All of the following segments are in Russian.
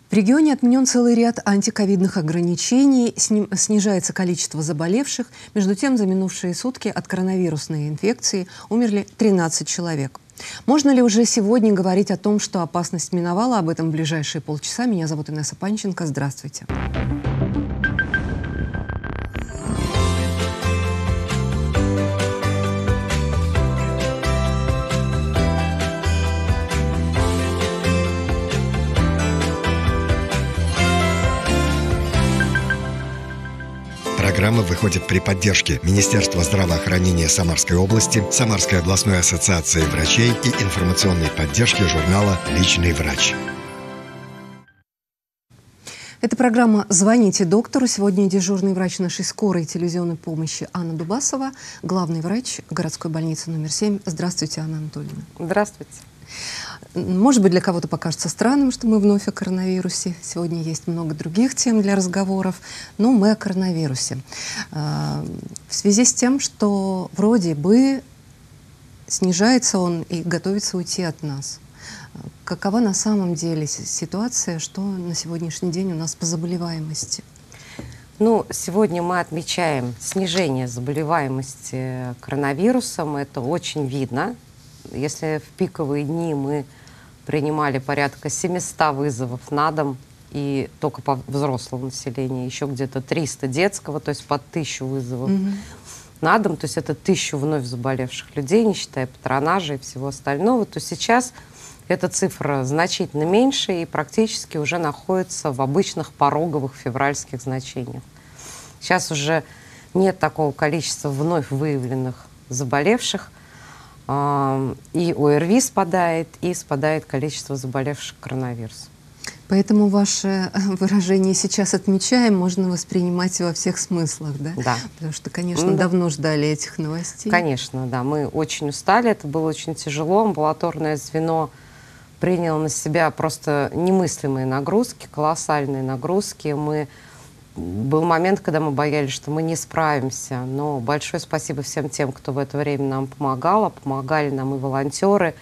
В регионе отменен целый ряд антиковидных ограничений, снижается количество заболевших. Между тем, за минувшие сутки от коронавирусной инфекции умерли 13 человек. Можно ли уже сегодня говорить о том, что опасность миновала? Об этом в ближайшие полчаса. Меня зовут Инесса Панченко. Здравствуйте. Программа выходит при поддержке Министерства здравоохранения Самарской области, Самарской областной ассоциации врачей и информационной поддержки журнала «Личный врач». Это программа «Звоните доктору». Сегодня дежурный врач нашей скорой телевизионной помощи Анна Дубасова, главный врач городской больницы номер 7. Здравствуйте, Анна Анатольевна. Здравствуйте. Может быть, для кого-то покажется странным, что мы вновь о коронавирусе. Сегодня есть много других тем для разговоров, но мы о коронавирусе. В связи с тем, что вроде бы снижается он и готовится уйти от нас. Какова на самом деле ситуация, что на сегодняшний день у нас по заболеваемости? Ну, сегодня мы отмечаем снижение заболеваемости коронавирусом. Это очень видно. Если в пиковые дни мы принимали порядка 700 вызовов на дом, и только по взрослому населению, еще где-то 300 детского, то есть по 1000 вызовов на дом, то есть это 1000 вновь заболевших людей, не считая патронажа и всего остального, то сейчас эта цифра значительно меньше и практически уже находится в обычных пороговых февральских значениях. Сейчас уже нет такого количества вновь выявленных заболевших, и ОРВИ спадает, и спадает количество заболевших коронавирусом. Поэтому ваше выражение «сейчас отмечаем» можно воспринимать во всех смыслах, да? Да. Потому что, конечно, давно ждали этих новостей. Конечно, да. Мы очень устали, это было очень тяжело. Амбулаторное звено приняло на себя просто немыслимые нагрузки, колоссальные нагрузки. Был момент, когда мы боялись, что мы не справимся, но большое спасибо всем тем, кто в это время нам помогал. Помогали нам и волонтеры,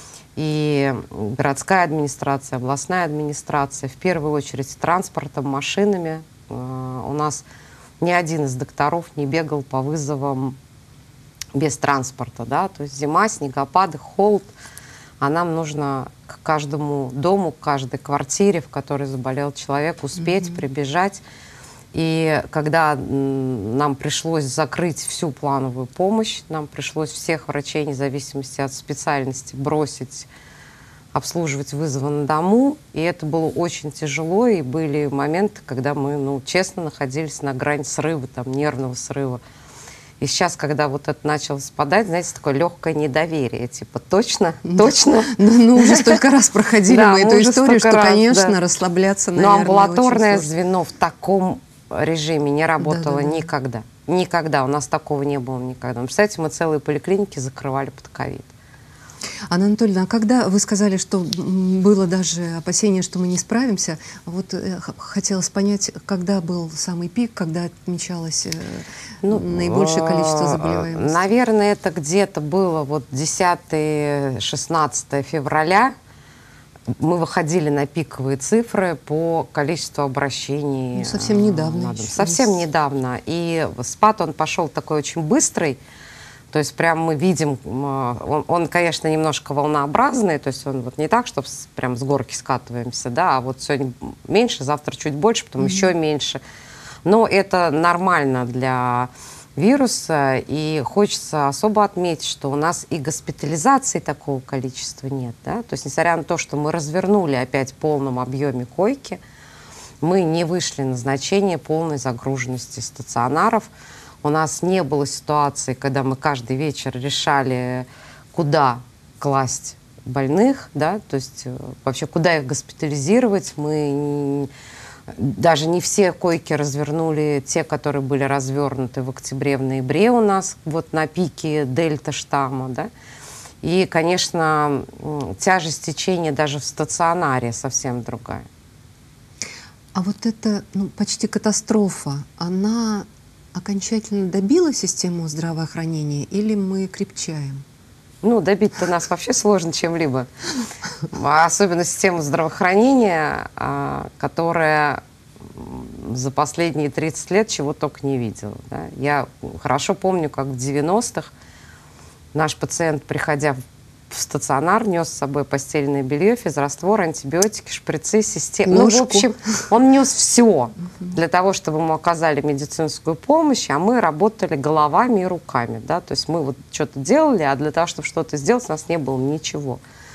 и городская администрация, областная администрация, в первую очередь транспортом, машинами. У нас ни один из докторов не бегал по вызовам без транспорта, да? То есть зима, снегопады, холод, а нам нужно к каждому дому, к каждой квартире, в которой заболел человек, успеть прибежать. И когда нам пришлось закрыть всю плановую помощь, нам пришлось всех врачей, вне зависимости от специальности, бросить, обслуживать вызовы на дому. И это было очень тяжело, и были моменты, когда мы, честно, находились на грани срыва, нервного срыва. И сейчас, когда вот это начало спадать, знаете, такое легкое недоверие, типа, точно? Ну, уже столько раз проходили мы эту историю, что, конечно, расслабляться, наверное, но амбулаторное звено в таком режиме не работало никогда. Никогда. У нас такого не было никогда. Представляете, мы целые поликлиники закрывали под ковид. Анна Анатольевна, а когда вы сказали, что было даже опасение, что мы не справимся, вот хотелось понять, когда был самый пик, когда отмечалось наибольшее количество заболеваемости? Наверное, это где-то было 10-16 февраля. Мы выходили на пиковые цифры по количеству обращений. Совсем недавно. Совсем недавно. И спад он пошел такой очень быстрый. То есть прям мы видим, он, конечно, немножко волнообразный, то есть он не так, что прям с горки скатываемся, да, а вот сегодня меньше, завтра чуть больше, потом еще меньше. Но это нормально для вируса, и хочется особо отметить, что у нас и госпитализации такого количества нет, да, то есть несмотря на то, что мы развернули опять в полном объеме койки, мы не вышли на значение полной загруженности стационаров. У нас не было ситуации, когда мы каждый вечер решали, куда класть больных, да, то есть вообще куда их госпитализировать. Мы даже не все койки развернули, те, которые были развернуты в октябре, в ноябре у нас, на пике дельта-штамма, да. И, конечно, тяжесть течения даже в стационаре совсем другая. А вот эта почти катастрофа, она окончательно добила систему здравоохранения или мы крепчаем? Добить-то нас вообще сложно чем-либо. особенно систему здравоохранения, которая за последние 30 лет чего только не видела. Да. Я хорошо помню, как в 90-х наш пациент, приходя в стационар, нес с собой постельное белье, физраствор, антибиотики, шприцы, системы. Ну, в общем, он нес все для того, чтобы ему оказали медицинскую помощь, а мы работали головами и руками. Да? То есть мы вот что-то делали, а для того, чтобы что-то сделать, у нас не было ничего.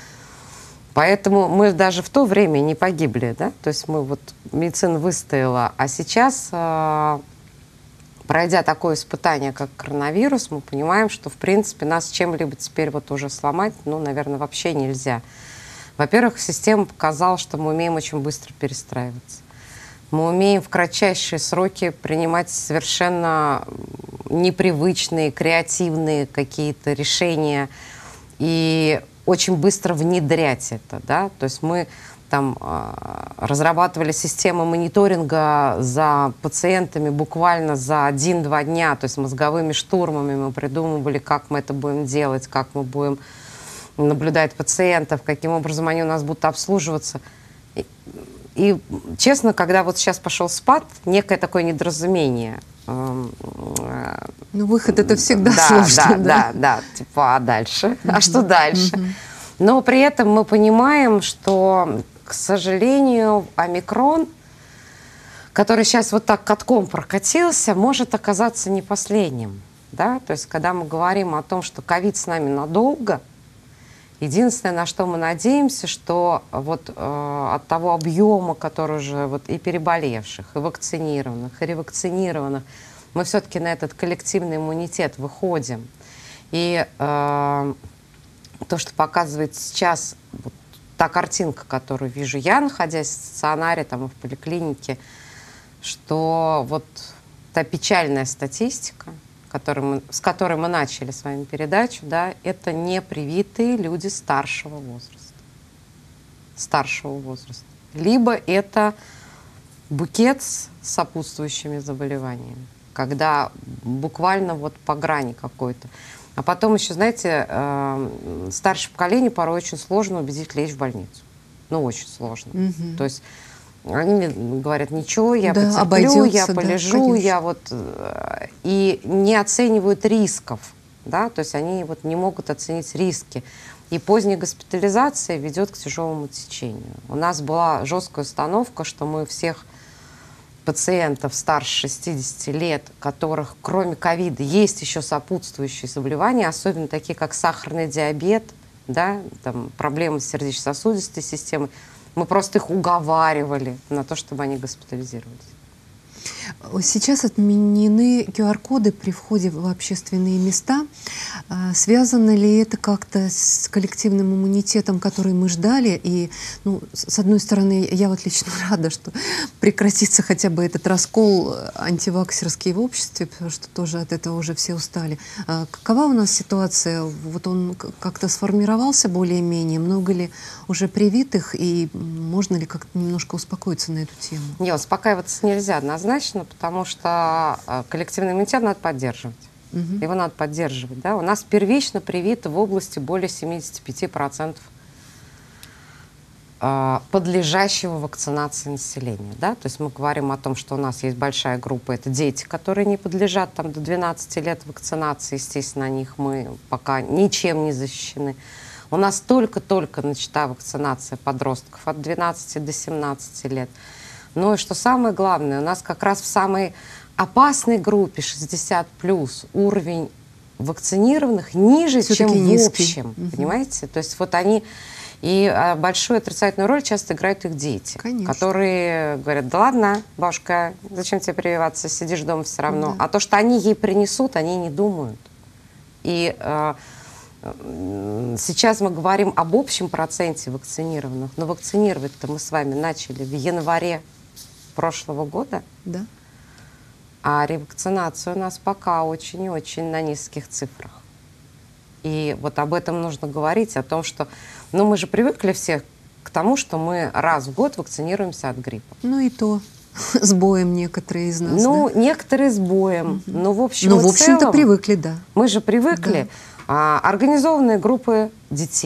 Поэтому мы даже в то время не погибли, да, то есть мы вот, медицина выстояла, а сейчас, пройдя такое испытание, как коронавирус, мы понимаем, что, в принципе, нас чем-либо теперь вот уже сломать, ну, наверное, вообще нельзя. Во-первых, система показала, что мы умеем очень быстро перестраиваться. Мы умеем в кратчайшие сроки принимать совершенно непривычные, креативные какие-то решения и очень быстро внедрять это, да, то есть мы там разрабатывали системы мониторинга за пациентами буквально за 1-2 дня, то есть мозговыми штурмами мы придумывали, как мы это будем делать, как мы будем наблюдать пациентов, каким образом они у нас будут обслуживаться. И честно, когда вот сейчас пошел спад, некое такое недоразумение. Ну, выход это всегда сложно. Да, типа, а дальше? А что дальше? Но при этом мы понимаем, что, к сожалению, омикрон, который сейчас вот так катком прокатился, может оказаться не последним. Да? То есть, когда мы говорим о том, что ковид с нами надолго, единственное, на что мы надеемся, что вот от того объема, который уже вот и переболевших, и вакцинированных, и ревакцинированных, мы все-таки на этот коллективный иммунитет выходим. И то, что показывает сейчас вот та картинка, которую вижу я, находясь в стационаре там, и в поликлинике, что вот та печальная статистика, с которой мы начали с вами передачу, да, это непривитые люди старшего возраста. Либо это букет с сопутствующими заболеваниями, когда буквально вот по грани какой-то. А потом еще, знаете, старшее поколение порой очень сложно убедить лечь в больницу. Ну, очень сложно. То есть они говорят, ничего, я потерплю, я полежу, я вот... И не оценивают рисков, да, то есть они вот не могут оценить риски. И поздняя госпитализация ведет к тяжелому течению. У нас была жесткая установка, что мы всех пациентов старше 60 лет, которых кроме ковида есть еще сопутствующие заболевания, особенно такие, как сахарный диабет, да, там, проблемы с сердечно-сосудистой системой, мы просто их уговаривали на то, чтобы они госпитализировались. Сейчас отменены QR-коды при входе в общественные места. Связано ли это как-то с коллективным иммунитетом, который мы ждали? И, ну, с одной стороны, я вот лично рада, что прекратится хотя бы этот раскол антиваксерский в обществе, потому что тоже от этого уже все устали. Какова у нас ситуация? Вот он как-то сформировался более-менее? Много ли уже привитых? И можно ли как-то немножко успокоиться на эту тему? Не, успокаиваться нельзя однозначно, потому что коллективный иммунитет надо поддерживать. Его надо поддерживать. Да? У нас первично привито в области более 75% подлежащего вакцинации населения. Да? То есть мы говорим о том, что у нас есть большая группа, это дети, которые не подлежат там, до 12 лет вакцинации. Естественно, о них мы пока ничем не защищены. У нас только-только начата вакцинация подростков от 12 до 17 лет. Ну и что самое главное, у нас как раз в самой опасной группе 60+, уровень вакцинированных ниже, чем в общем. Понимаете? То есть вот они... И большую отрицательную роль часто играют их дети, которые говорят, да ладно, бабушка, зачем тебе прививаться, сидишь дома все равно. Да. А то, что они ей принесут, они не думают. И сейчас мы говорим об общем проценте вакцинированных, но вакцинировать-то мы с вами начали в январе прошлого года, да. А ревакцинация у нас пока очень и очень на низких цифрах. И вот об этом нужно говорить, о том, что ну, мы же привыкли все к тому, что мы раз в год вакцинируемся от гриппа. Ну и то с боем некоторые из нас. Ну, да? некоторые с боем, но в общем ну, в общем-то, привыкли, да. Мы же привыкли. Да. Организованные группы детей,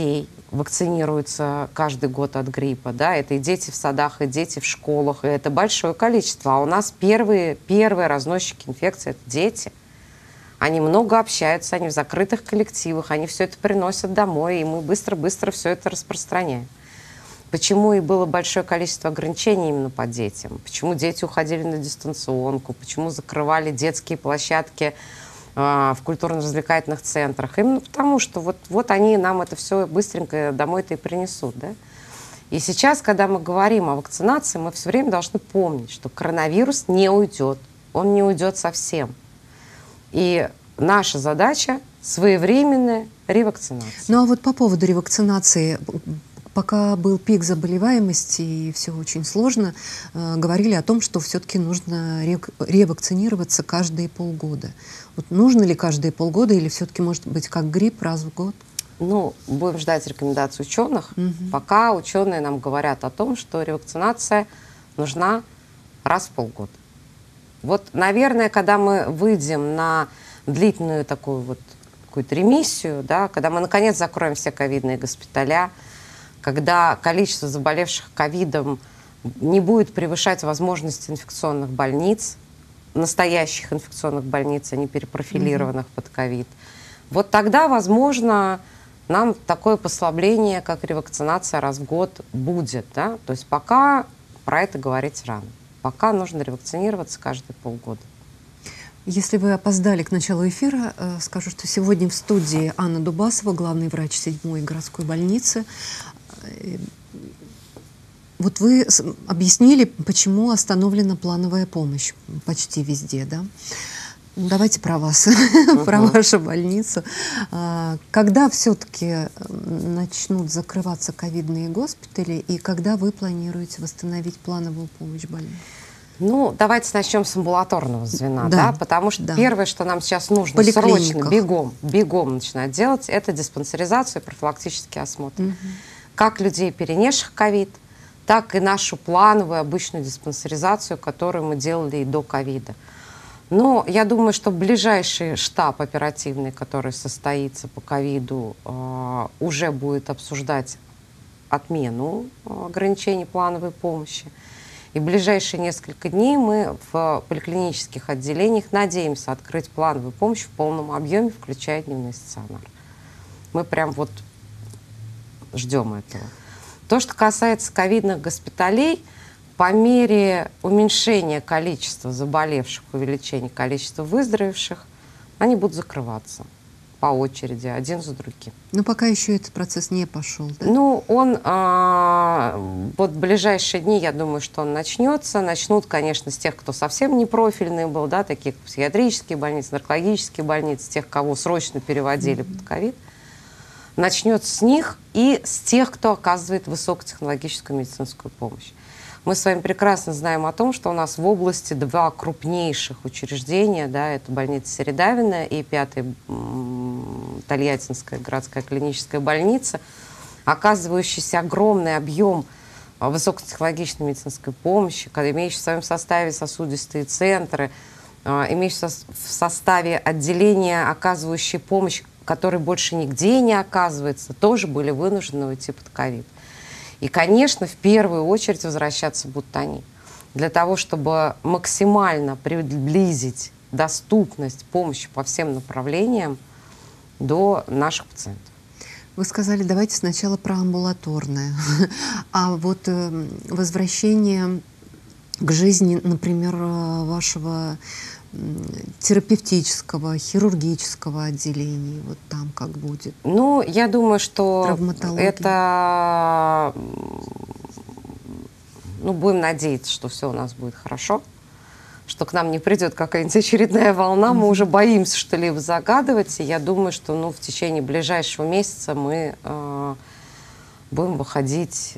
вакцинируются каждый год от гриппа, да, это и дети в садах, и дети в школах, и это большое количество. А у нас первые разносчики инфекции – это дети. Они много общаются, они в закрытых коллективах, они все это приносят домой, и мы быстро-быстро все это распространяем. Почему и было большое количество ограничений именно по детям? Почему дети уходили на дистанционку? Почему закрывали детские площадки в культурно-развлекательных центрах? Именно потому, что вот они нам это все быстренько домой-то и принесут. Да? И сейчас, когда мы говорим о вакцинации, мы все время должны помнить, что коронавирус не уйдет. Он не уйдет совсем. И наша задача – своевременная ревакцинация. Ну а вот по поводу ревакцинации, пока был пик заболеваемости и все очень сложно, говорили о том, что все-таки нужно ревакцинироваться каждые полгода. Вот нужно ли каждые полгода или все-таки может быть как грипп раз в год? Ну, будем ждать рекомендаций ученых. Пока ученые нам говорят о том, что ревакцинация нужна раз в полгода. Вот, наверное, когда мы выйдем на длительную такую вот какую-то ремиссию, да, когда мы наконец закроем все ковидные госпиталя, когда количество заболевших ковидом не будет превышать возможности инфекционных больниц, настоящих инфекционных больниц, а не перепрофилированных под ковид, вот тогда, возможно, нам такое послабление, как ревакцинация раз в год, будет. Да? То есть пока про это говорить рано. Пока нужно ревакцинироваться каждые полгода. Если вы опоздали к началу эфира, скажу, что сегодня в студии Анна Дубасова, главный врач 7-й городской больницы. Вот вы объяснили, почему остановлена плановая помощь почти везде, да? Давайте про вас, про вашу больницу. Когда все-таки начнут закрываться ковидные госпитали и когда вы планируете восстановить плановую помощь больным? Ну, давайте начнем с амбулаторного звена, да, потому что первое, что нам сейчас нужно срочно, бегом начинать делать, это диспансеризацию и профилактический осмотр. Как людей, перенесших ковид, так и нашу плановую обычную диспансеризацию, которую мы делали и до ковида. Но я думаю, что ближайший штаб оперативный, который состоится по ковиду, уже будет обсуждать отмену ограничений плановой помощи. И в ближайшие несколько дней мы в поликлинических отделениях надеемся открыть плановую помощь в полном объеме, включая дневной стационар. Мы прям вот ждем этого. То, что касается ковидных госпиталей, по мере уменьшения количества заболевших, увеличения количества выздоровевших, они будут закрываться по очереди, один за другим. Но пока еще этот процесс не пошел, да? Ну, он, вот в ближайшие дни, я думаю, что он начнется. Начнут, конечно, с тех, кто совсем не профильный был, да, таких как психиатрические больницы, наркологические больницы, тех, кого срочно переводили под ковид. Начнется с них и с тех, кто оказывает высокотехнологическую медицинскую помощь. Мы с вами прекрасно знаем о том, что у нас в области два крупнейших учреждения, да, это больница Середавина и 5-я Тольяттинская городская клиническая больница, оказывающийся огромный объем высокотехнологичной медицинской помощи, имеющие в своем составе сосудистые центры, имеющие в составе отделения, оказывающие помощь, которой больше нигде не оказывается, тоже были вынуждены уйти под ковид. И, конечно, в первую очередь возвращаться будут они. Для того, чтобы максимально приблизить доступность помощи по всем направлениям до наших пациентов. Вы сказали, давайте сначала про амбулаторное. А вот возвращение к жизни, например, вашего терапевтического, хирургического отделения, вот там как будет? Ну, я думаю, что это, ну, будем надеяться, что все у нас будет хорошо, что к нам не придет какая-нибудь очередная волна, мы уже боимся что-либо загадывать, и я думаю, что, ну, в течение ближайшего месяца мы будем выходить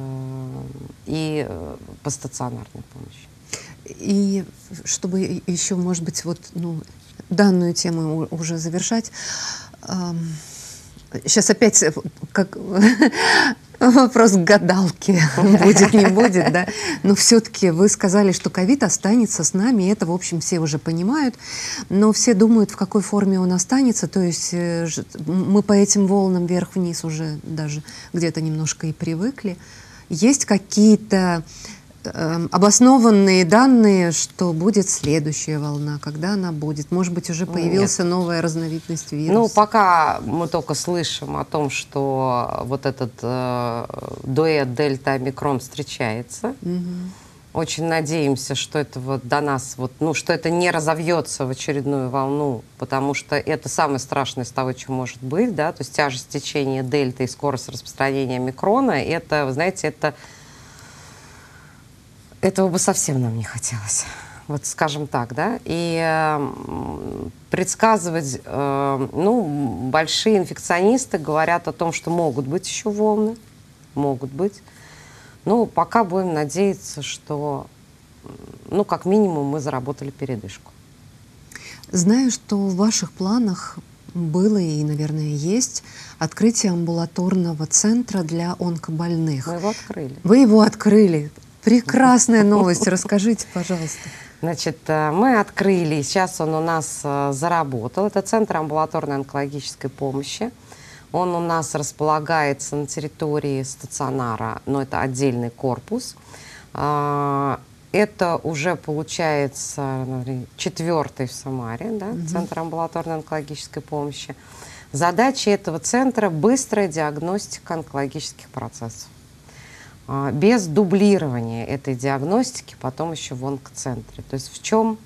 и по стационарной помощи. И чтобы еще, может быть, вот, ну, данную тему уже завершать, сейчас опять как Вопрос к гадалке. Будет, не будет, да. Но все-таки вы сказали, что ковид останется с нами. И это, в общем, все уже понимают. Но все думают, в какой форме он останется. То есть мы по этим волнам вверх-вниз уже даже где-то немножко и привыкли. Есть какие-то обоснованные данные, что будет следующая волна, когда она будет? Может быть, уже появилась новая разновидность вируса? Ну, пока мы только слышим о том, что вот этот дуэт дельта-омикрон встречается. Очень надеемся, что это вот до нас, вот, ну, что это не разовьется в очередную волну, потому что это самое страшное из того, что может быть, да, то есть тяжесть течения дельты и скорость распространения омикрона, это, вы знаете, этого бы совсем нам не хотелось, вот скажем так, да, и предсказывать, ну, большие инфекционисты говорят о том, что могут быть еще волны, могут быть, но пока будем надеяться, что, ну, как минимум мы заработали передышку. Знаю, что в ваших планах было и, наверное, есть открытие амбулаторного центра для онкобольных. Мы его открыли. Вы его открыли. Прекрасная новость. Расскажите, пожалуйста. Значит, мы открыли, сейчас он у нас заработал. Это центр амбулаторной онкологической помощи. Он у нас располагается на территории стационара, но это отдельный корпус. Это уже получается 4-й в Самаре, да, центр амбулаторной онкологической помощи. Задача этого центра – быстрая диагностика онкологических процессов. Без дублирования этой диагностики потом еще в онкоцентре. То есть в чем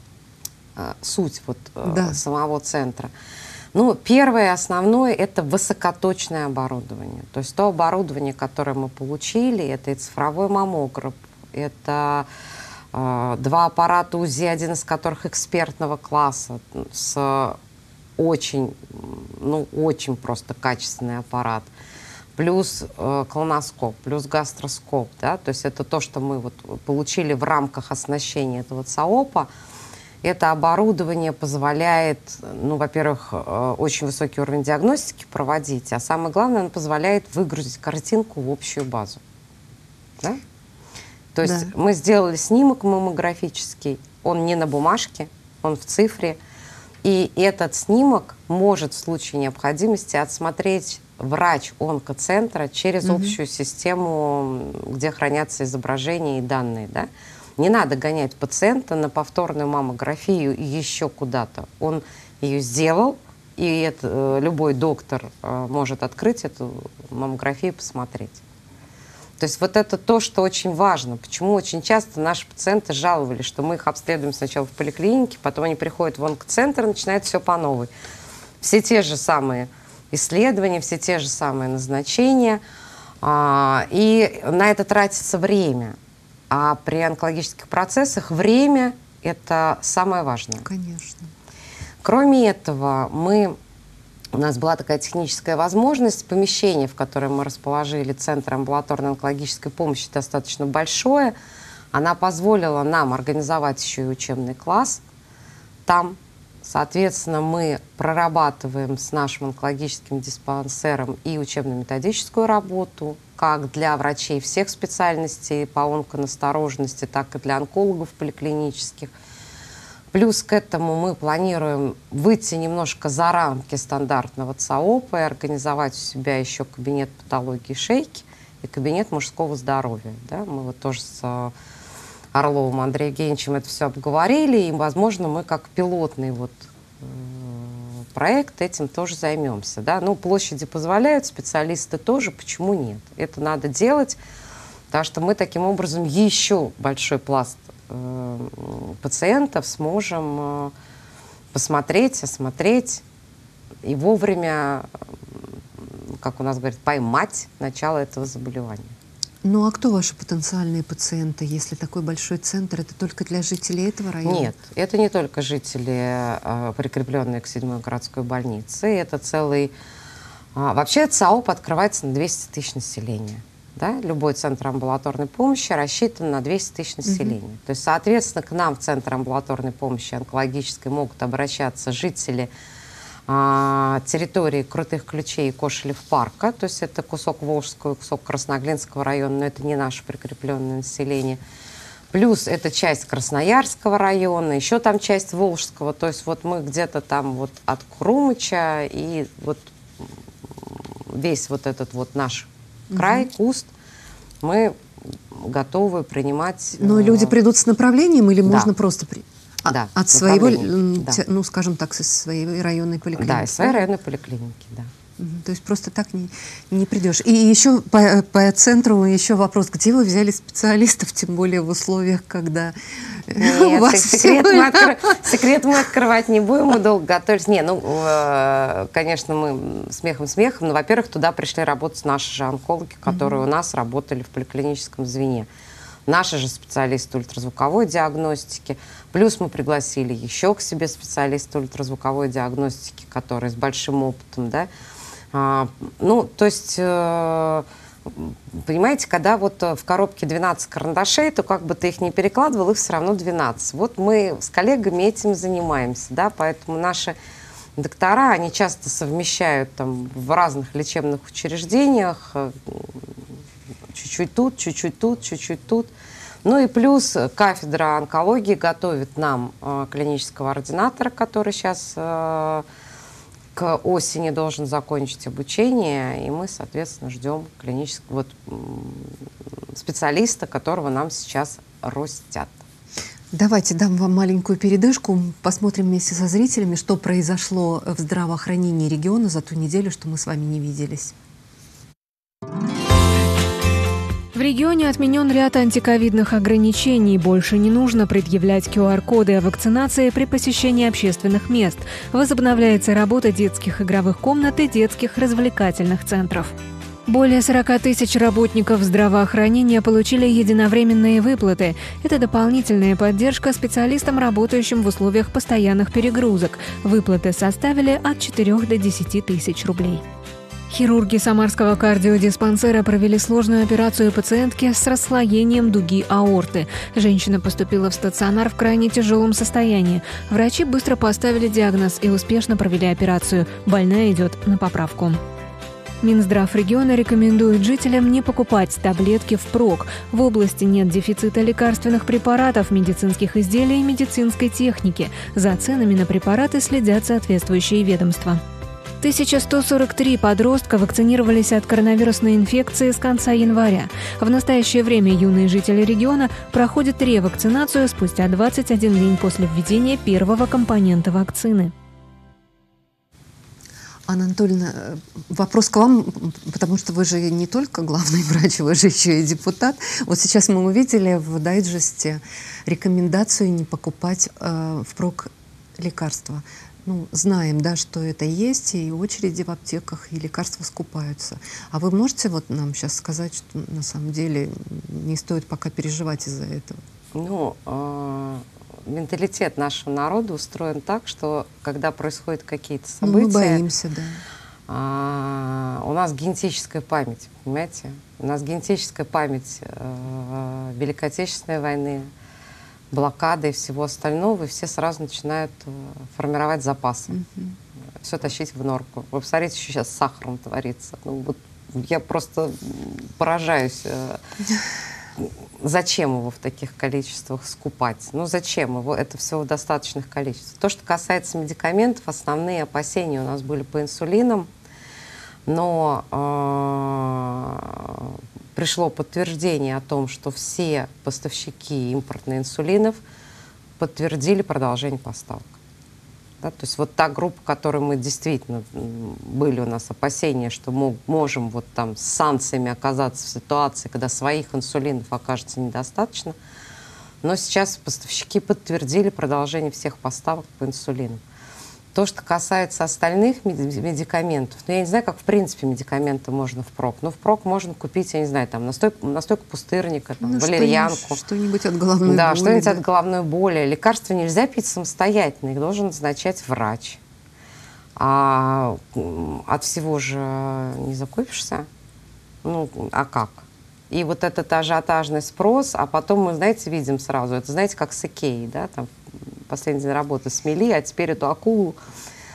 суть вот, самого центра? Ну, первое и основное – это высокоточное оборудование. То есть то оборудование, которое мы получили, это и цифровой маммограф, это 2 аппарата УЗИ, один из которых экспертного класса, с очень, ну, очень просто качественный аппарат, плюс колоноскоп, плюс гастроскоп, да, то есть это то, что мы вот получили в рамках оснащения этого ЦАОПа. Это оборудование позволяет, ну, во-первых, очень высокий уровень диагностики проводить, а самое главное, оно позволяет выгрузить картинку в общую базу. Да? То есть мы сделали снимок маммографический, он не на бумажке, он в цифре, и этот снимок может в случае необходимости отсмотреть врач онкоцентра через общую систему, где хранятся изображения и данные. Да? Не надо гонять пациента на повторную маммографию и еще куда-то. Он ее сделал, и любой доктор может открыть эту маммографию и посмотреть. То есть вот это то, что очень важно. Почему очень часто наши пациенты жаловались, что мы их обследуем сначала в поликлинике, потом они приходят в онкоцентр и начинают все по новой. Все те же самые исследования, все те же самые назначения, и на это тратится время. А при онкологических процессах время – это самое важное. Конечно. Кроме этого, у нас была такая техническая возможность, помещение, в котором мы расположили Центр амбулаторной онкологической помощи, достаточно большое. Она позволила нам организовать еще и учебный класс там. Соответственно, мы прорабатываем с нашим онкологическим диспансером и учебно-методическую работу, как для врачей всех специальностей по онконастороженности, так и для онкологов поликлинических. Плюс к этому мы планируем выйти немножко за рамки стандартного ЦАОПа и организовать у себя еще кабинет патологии шейки и кабинет мужского здоровья. Да? Мы вот тоже с Орловым Андреем Евгеньевичем это все обговорили, и, возможно, мы как пилотный вот проект этим тоже займемся. Да? Ну, площади позволяют, специалисты тоже, почему нет? Это надо делать, потому что мы таким образом еще большой пласт пациентов сможем посмотреть, осмотреть и вовремя, как у нас говорят, поймать начало этого заболевания. Ну а кто ваши потенциальные пациенты, если такой большой центр? Это только для жителей этого района? Нет, это не только жители, прикрепленные к 7-й городской больнице. Это целый... Вообще ЦАОП открывается на 200 тысяч населения. Да? Любой центр амбулаторной помощи рассчитан на 200 тысяч населения. То есть, соответственно, к нам в Центр амбулаторной помощи онкологической могут обращаться жители территории Крутых Ключей и Кошелев парка, то есть это кусок Волжского, кусок Красноглинского района, но это не наше прикрепленное население. Плюс это часть Красноярского района, еще там часть Волжского, то есть вот мы где-то там вот от Крумыча и вот весь вот этот вот наш край, куст, мы готовы принимать. Но люди придут с направлением или можно просто да, от своего, да. ну, скажем так, со своей районной поликлиники? Да, из своей районной поликлиники, да. То есть просто так не придешь. И еще по центру еще вопрос, где вы взяли специалистов, тем более в условиях, когда у вас секрет мы открывать не будем, мы долго готовились. Не, ну, конечно, мы смехом, но, во-первых, туда пришли работать наши же онкологи, которые у нас работали в поликлиническом звене. Наши же специалисты ультразвуковой диагностики. Плюс мы пригласили еще к себе специалиста ультразвуковой диагностики, который с большим опытом, да. Ну, то есть, понимаете, когда вот в коробке 12 карандашей, то как бы ты их не перекладывал, их все равно 12. Вот мы с коллегами этим занимаемся, да, поэтому наши доктора, они часто совмещают там в разных лечебных учреждениях, чуть-чуть тут, чуть-чуть тут, чуть-чуть тут. Ну и плюс кафедра онкологии готовит нам клинического ординатора, который сейчас к осени должен закончить обучение, и мы, соответственно, ждем клинического специалиста, которого нам сейчас растят. Давайте дам вам маленькую передышку, посмотрим вместе со зрителями, что произошло в здравоохранении региона за ту неделю, что мы с вами не виделись. В регионе отменен ряд антиковидных ограничений. Больше не нужно предъявлять QR-коды о вакцинации при посещении общественных мест. Возобновляется работа детских игровых комнат и детских развлекательных центров. Более 40 тысяч работников здравоохранения получили единовременные выплаты. Это дополнительная поддержка специалистам, работающим в условиях постоянных перегрузок. Выплаты составили от 4 до 10 тысяч рублей. Хирурги Самарского кардиодиспансера провели сложную операцию пациентки с расслоением дуги аорты. Женщина поступила в стационар в крайне тяжелом состоянии. Врачи быстро поставили диагноз и успешно провели операцию. Больная идет на поправку. Минздрав региона рекомендует жителям не покупать таблетки впрок. В области нет дефицита лекарственных препаратов, медицинских изделий и медицинской техники. За ценами на препараты следят соответствующие ведомства. 1143 подростка вакцинировались от коронавирусной инфекции с конца января. В настоящее время юные жители региона проходят ревакцинацию спустя 21 день после введения первого компонента вакцины. Анна Анатольевна, вопрос к вам, потому что вы же не только главный врач, вы же еще и депутат. Вот сейчас мы увидели в дайджесте рекомендацию не покупать впрок лекарства. Ну, знаем, да, что это есть, и очереди в аптеках, и лекарства скупаются. А вы можете вот нам сейчас сказать, что на самом деле не стоит пока переживать из-за этого? Ну, менталитет нашего народа устроен так, что когда происходят какие-то события... мы боимся, да. У нас генетическая память, понимаете? У нас генетическая память Великой Отечественной войны, блокады и всего остального, и все сразу начинают формировать запасы. Все тащить в норку. Вы посмотрите, что сейчас с сахаром творится. Ну, вот я просто поражаюсь. Зачем его в таких количествах скупать? Ну, зачем его? Это все в достаточных количествах. То, что касается медикаментов, основные опасения у нас были по инсулинам, но пришло подтверждение о том, что все поставщики импортных инсулинов подтвердили продолжение поставок. Да, то есть вот та группа, которой мы действительно, были у нас опасения, что можем вот там с санкциями оказаться в ситуации, когда своих инсулинов окажется недостаточно, но сейчас поставщики подтвердили продолжение всех поставок по инсулину. То, что касается остальных медикаментов, ну, я не знаю, как в принципе медикаменты можно впрок. Но впрок можно купить, я не знаю, там настойку пустырника, там, валерьянку. Что-нибудь от головной боли. Да, что-нибудь от головной боли. Лекарства нельзя пить самостоятельно, их должен назначать врач. А от всего же не закупишься. Ну, а как? И вот этот ажиотажный спрос, а потом мы, знаете, видим сразу, это, знаете, как с Икеей, да, там, последний день работы смели, а теперь эту акулу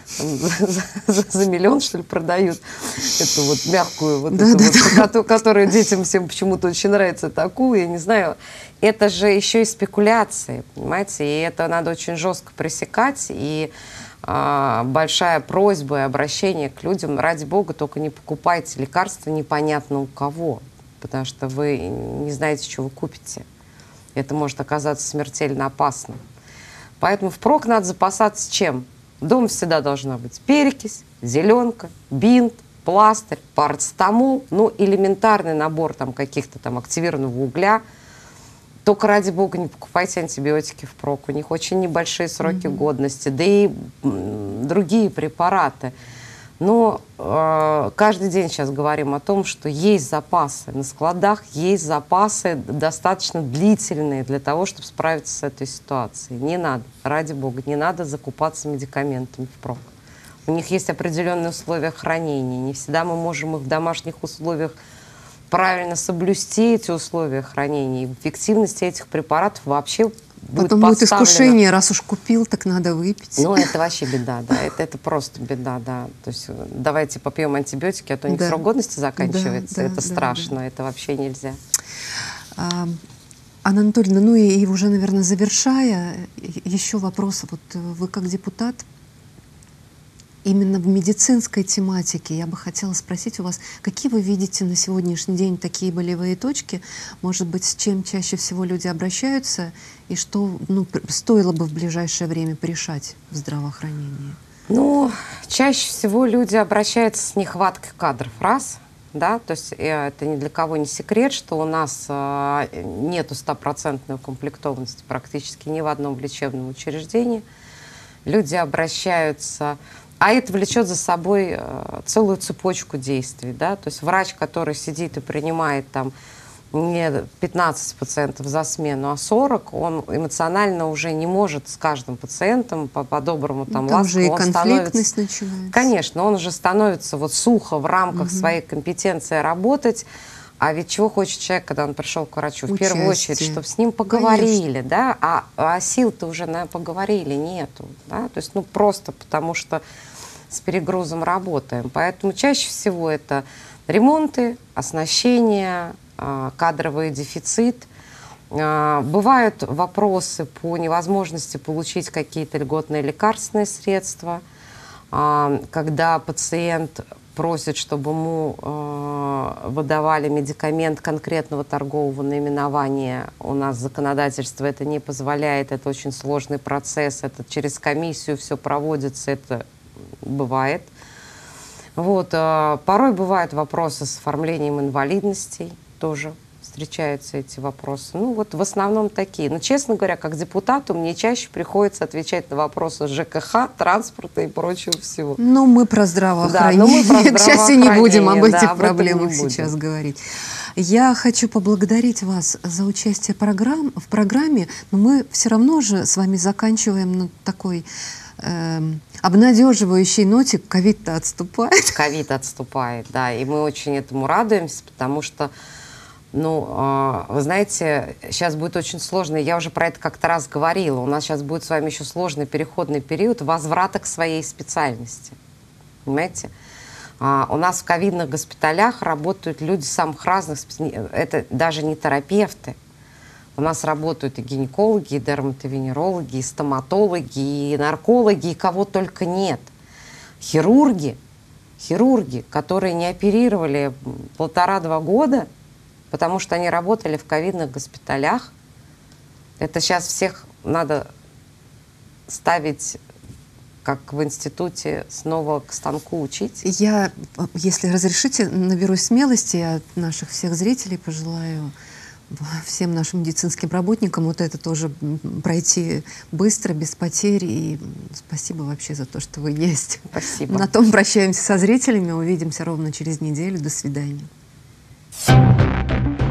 за миллион, что ли, продают эту вот мягкую, вот эту вот, которая детям всем почему-то очень нравится, такую, я не знаю. Это же еще и спекуляции, понимаете, и это надо очень жестко пресекать, и большая просьба и обращение к людям: ради бога, только не покупайте лекарства непонятно у кого, потому что вы не знаете, что вы купите. Это может оказаться смертельно опасным. Поэтому впрок надо запасаться чем? Дома всегда должна быть перекись, зеленка, бинт, пластырь, парацетамол, ну, элементарный набор там каких-то там активированного угля. Только ради бога не покупайте антибиотики впрок. У них очень небольшие сроки годности, да и другие препараты. Но каждый день сейчас говорим о том, что есть запасы на складах, есть запасы достаточно длительные для того, чтобы справиться с этой ситуацией. Не надо, ради бога, не надо закупаться медикаментами впрок. У них есть определенные условия хранения. Не всегда мы можем их в домашних условиях правильно соблюсти, эти условия хранения. И эффективность этих препаратов вообще будет потом будет поставлена. искушение: раз уж купил, так надо выпить. Ну, это вообще беда, да. Это просто беда, да. То есть давайте попьем антибиотики, а то у них срок годности заканчивается. Это страшно, это вообще нельзя. Анна Анатольевна, ну и уже, наверное, завершая, еще вопрос. Вот вы как депутат, именно в медицинской тематике я бы хотела спросить у вас, какие вы видите на сегодняшний день такие болевые точки, может быть, с чем чаще всего люди обращаются, и что, ну, стоило бы в ближайшее время порешать в здравоохранении? Ну, чаще всего люди обращаются с нехваткой кадров, раз, да, то есть это ни для кого не секрет, что у нас нету стопроцентной укомплектованности практически ни в одном лечебном учреждении. Люди обращаются... А это влечет за собой целую цепочку действий, да, то есть врач, который сидит и принимает там не 15 пациентов за смену, а 40, он эмоционально уже не может с каждым пациентом по-доброму там ласково. Там же и конфликтность начинается. Конечно, он уже становится вот сухо в рамках своей компетенции работать. А ведь чего хочет человек, когда он пришел к врачу? В первую очередь, чтобы с ним поговорили, да? А сил-то уже на поговорили нету, да? То есть, ну, просто потому что с перегрузом работаем. Поэтому чаще всего это ремонты, оснащение, кадровый дефицит. Бывают вопросы по невозможности получить какие-то льготные лекарственные средства, когда пациент просит, чтобы ему выдавали медикамент конкретного торгового наименования. У нас законодательство это не позволяет, это очень сложный процесс, это через комиссию все проводится, это бывает. Вот. Порой бывают вопросы с оформлением инвалидностей, тоже встречаются эти вопросы. Ну вот в основном такие. Но, честно говоря, как депутату мне чаще приходится отвечать на вопросы ЖКХ, транспорта и прочего всего. Ну, мы про здравоохранение. К счастью, не будем об этих проблемах сейчас говорить. Я хочу поблагодарить вас за участие в программе, но мы все равно же с вами заканчиваем на такой обнадеживающей ноте. Ковид-то отступает. Ковид отступает, да, и мы очень этому радуемся, потому что, ну, вы знаете, сейчас будет очень сложно, я уже про это как-то раз говорила, у нас сейчас будет с вами еще сложный переходный период возврата к своей специальности, понимаете? У нас в ковидных госпиталях работают люди самых разных, это даже не терапевты. У нас работают и гинекологи, и дерматовенерологи, и стоматологи, и наркологи, и кого только нет. Хирурги, которые не оперировали 1,5-2 года, потому что они работали в ковидных госпиталях. Это сейчас всех надо ставить, как в институте, снова к станку учить. Я, если разрешите, наберусь смелости, от наших всех зрителей пожелаю всем нашим медицинским работникам вот это тоже пройти быстро, без потерь. И спасибо вообще за то, что вы есть. Спасибо. На том прощаемся со зрителями. Увидимся ровно через неделю. До свидания.